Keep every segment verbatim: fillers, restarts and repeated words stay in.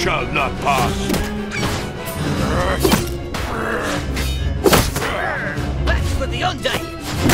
shall not pass. That's for the Undying!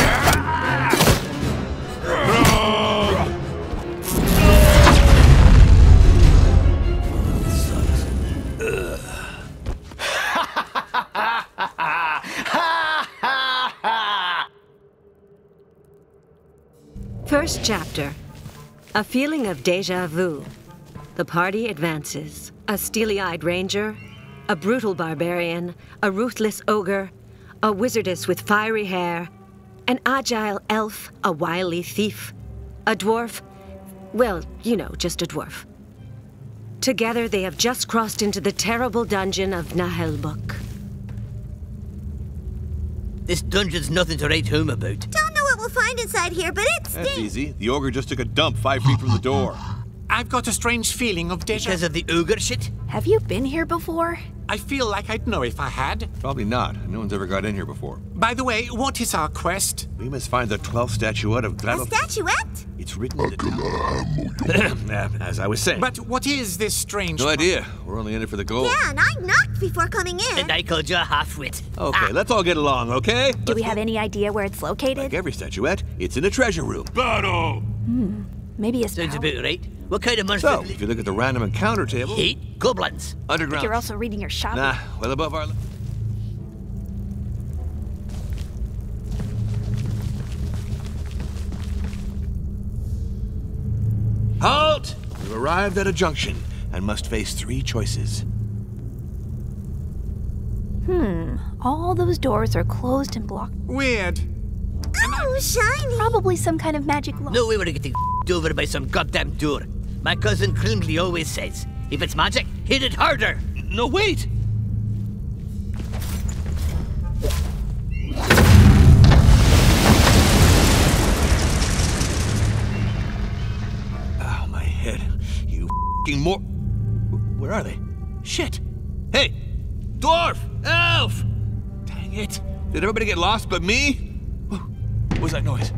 First chapter. A feeling of déjà vu. The party advances. A steely-eyed ranger, a brutal barbarian, a ruthless ogre, a wizardess with fiery hair, an agile elf, a wily thief, a dwarf, well, you know, just a dwarf. Together they have just crossed into the terrible dungeon of Naheulbeuk. This dungeon's nothing to write home about. Don't know what we'll find inside here, but it stinks. That's easy. The ogre just took a dump five feet from the door. I've got a strange feeling of deja. Because of the ogre shit? Have you been here before? I feel like I'd know if I had. Probably not. No one's ever got in here before. By the way, what is our quest? We must find the twelfth statuette of A Grado. statuette? It's written in the As I was saying. But what is this strange... No idea. We're only in it for the gold. Yeah, and I knocked before coming in. And I called you a half-wit. Okay, let's all get along, okay? Do we have any idea where it's located? Like every statuette, it's in a treasure room. Battle! Hmm. Maybe a spell? Sounds about right. What kind of monster? So, if you look at the random encounter table... Hate goblins. Underground. You're also reading your shop. Nah, well above our... Halt! We've arrived at a junction and must face three choices. Hmm. All those doors are closed and blocked. Weird. Oh, shiny. Probably some kind of magic lock. No way we're getting f***ed over by some goddamn door. My cousin Crumley always says, if it's magic, hit it harder. No, wait! Oh, my head. You f***ing more... Where are they? Shit! Hey! Dwarf! Elf! Dang it. Did everybody get lost but me? What was that noise?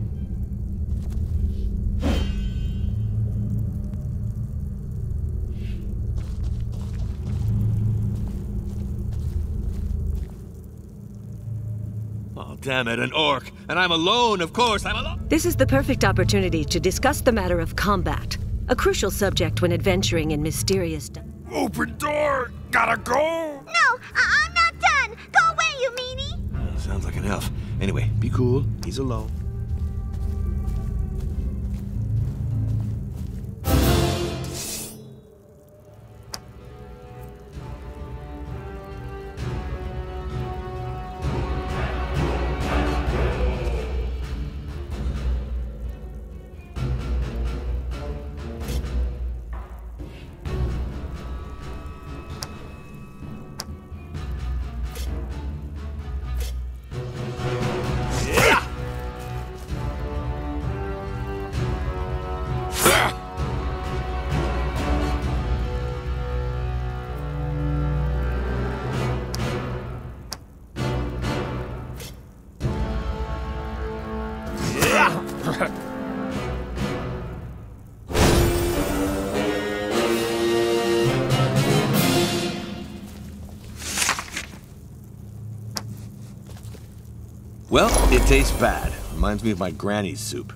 Oh, damn it, an orc. And I'm alone, of course, I'm alone. This is the perfect opportunity to discuss the matter of combat, a crucial subject when adventuring in mysterious... Open door! Gotta go! No, I I'm not done. Go away, you meanie. Sounds like an elf. Anyway, be cool. He's alone. Well, it tastes bad. Reminds me of my granny's soup.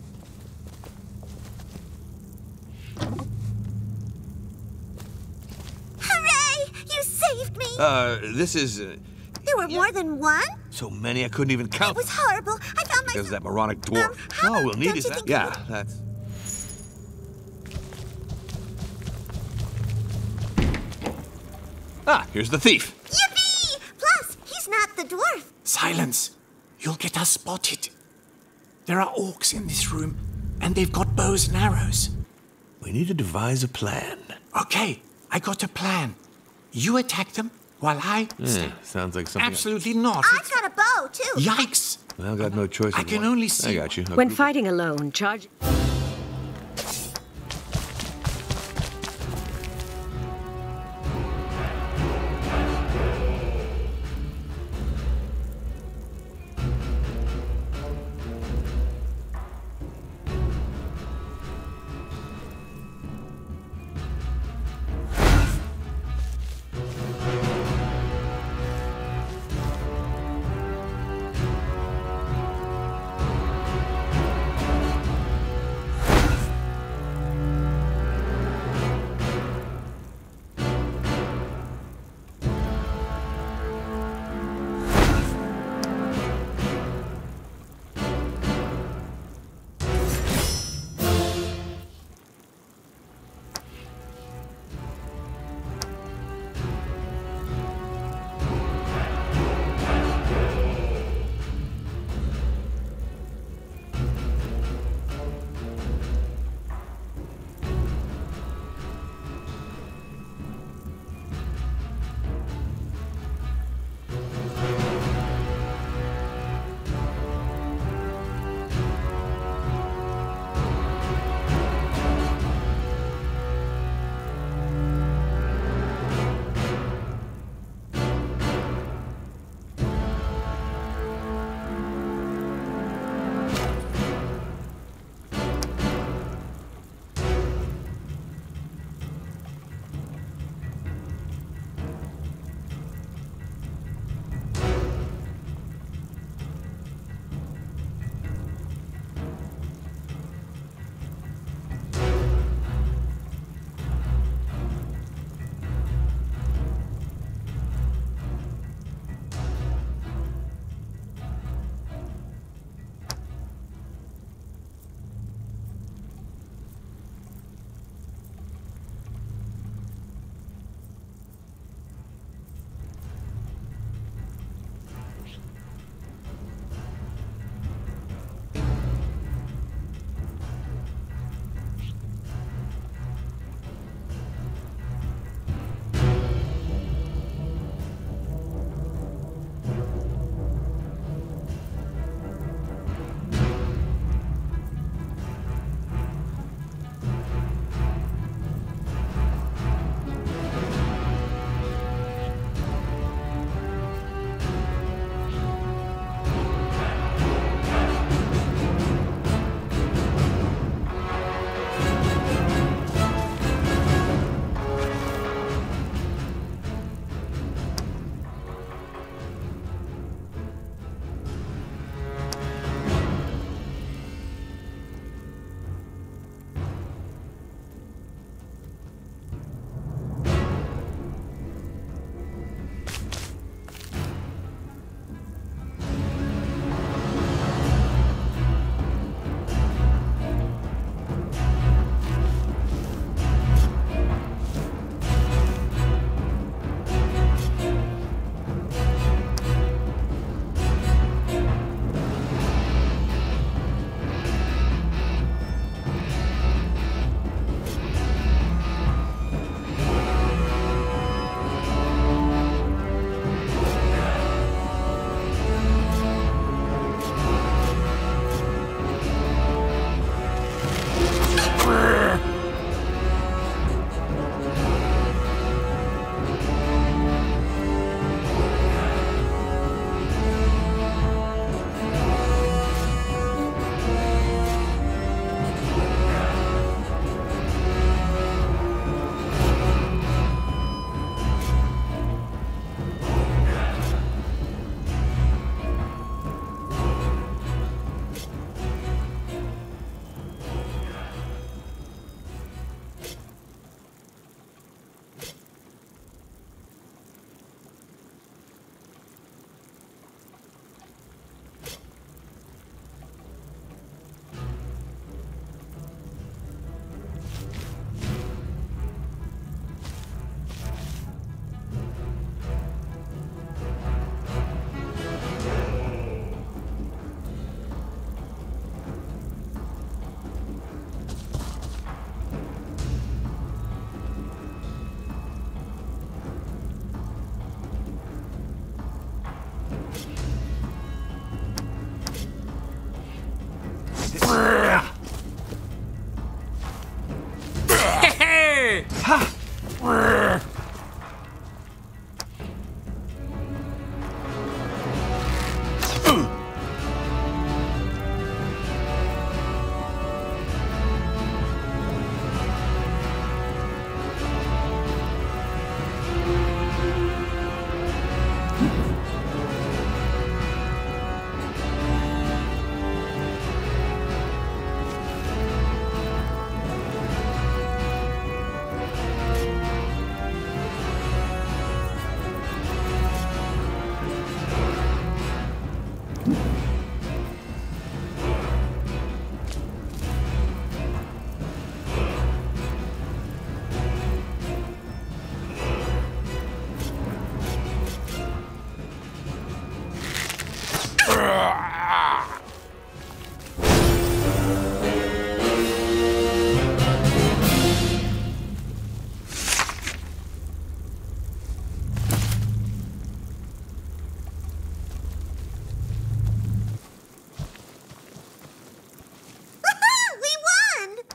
Hooray! You saved me. Uh, this is... Uh, there were more than one? so many I couldn't even count. It was horrible. I found myself... Because that moronic dwarf. Um, how All we'll need don't is you that. think Yeah, you that's... Ah, here's the thief. Yippee! Plus, he's not the dwarf. Silence. You'll get us spotted. There are orcs in this room, and they've got bows and arrows. We need to devise a plan. Okay, I got a plan. You attack them while I... Yeah, sounds like something... Absolutely not. I've got a bow, too. Yikes! Well, I got no choice. I can anymore. only see... I got you. I'll When group- fighting alone, charge...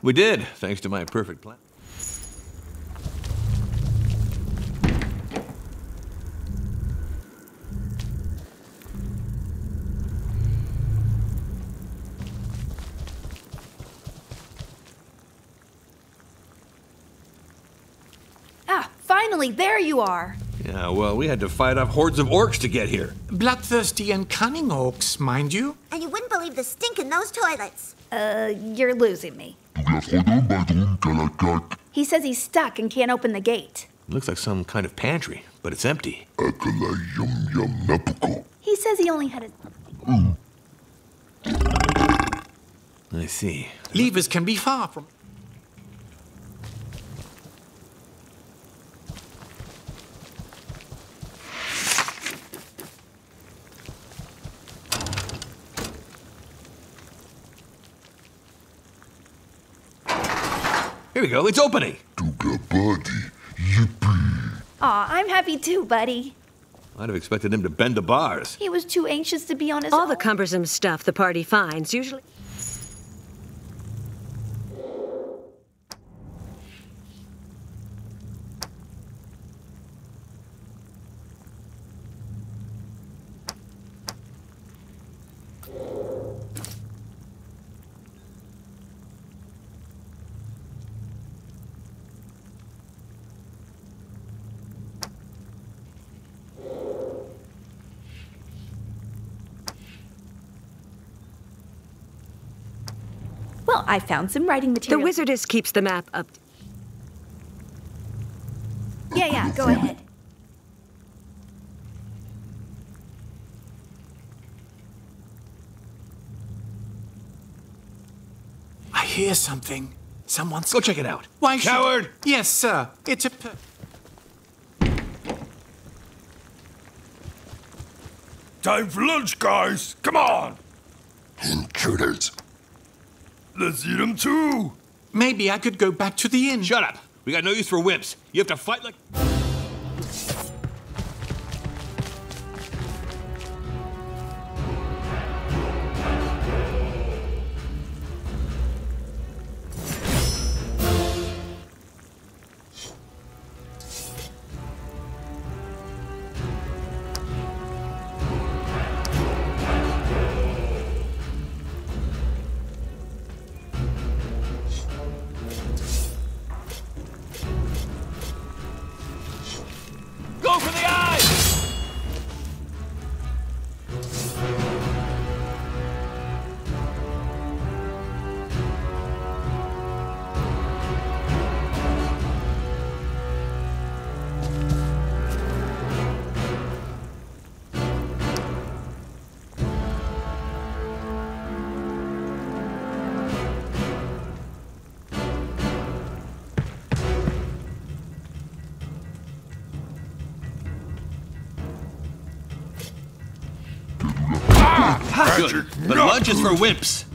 We did, thanks to my perfect plan. Ah, finally, there you are. Yeah, well, we had to fight off hordes of orcs to get here. Bloodthirsty and cunning orcs, mind you. And you wouldn't believe the stink in those toilets. Uh, you're losing me. He says he's stuck and can't open the gate. Looks like some kind of pantry, but it's empty. He says he only had a... I see. Levers can be far from... Here we go, it's opening! Aw, I'm happy too, buddy. I'd have expected him to bend the bars. He was too anxious to be on his All own. the cumbersome stuff the party finds usually... Well, I found some writing The material. wizardess keeps the map up... Yeah, yeah, go ahead. I hear something. Someone's... Go check it out. Why should... Coward! Yes, sir. It's a... Per- Time for lunch, guys! Come on! Intruders. Let's eat them too! Maybe I could go back to the inn. Shut up! We got no use for wimps. You have to fight like... Go for the eyes! Good, but lunch is for wimps.